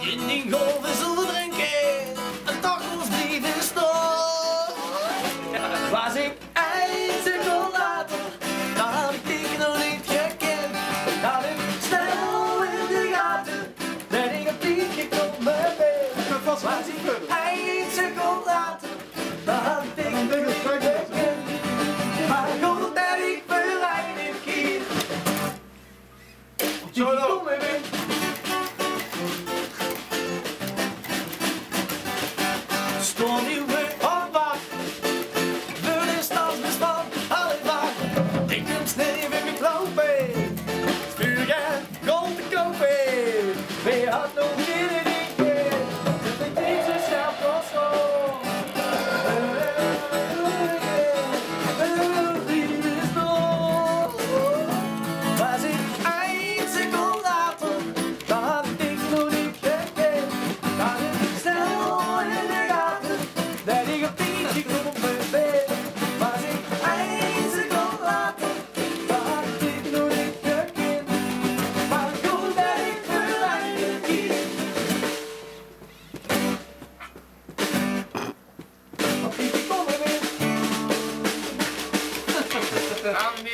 in die golven zullen drinken en toch ons blijven staan. Was ik ijzer later, dan had ik dich nog niet gekend. Dat ik snel in de gaten, dat ik op die gekomen ben. Was ik ijzer later, dan had ik dich nog niet gekend. Maar goed dat ik verleid keer. Zo dan. Stond nu weer op wacht, wil is als bestaan, alle wacht. Ik kom snel even met lopen, stuur jij gold te kopen. Wie had nog niet een idee, dat ik deze zelf nog zo. Was ik eindelijk al later, dan had ik dich nog niet gekend. Dan is ik snel in de gaten, dat ik op die gekomen ben. Was ik eindelijk al later, dan had ik dich nog niet gekend. Maar goed dat ik verleid kies. Op die gekomen ben.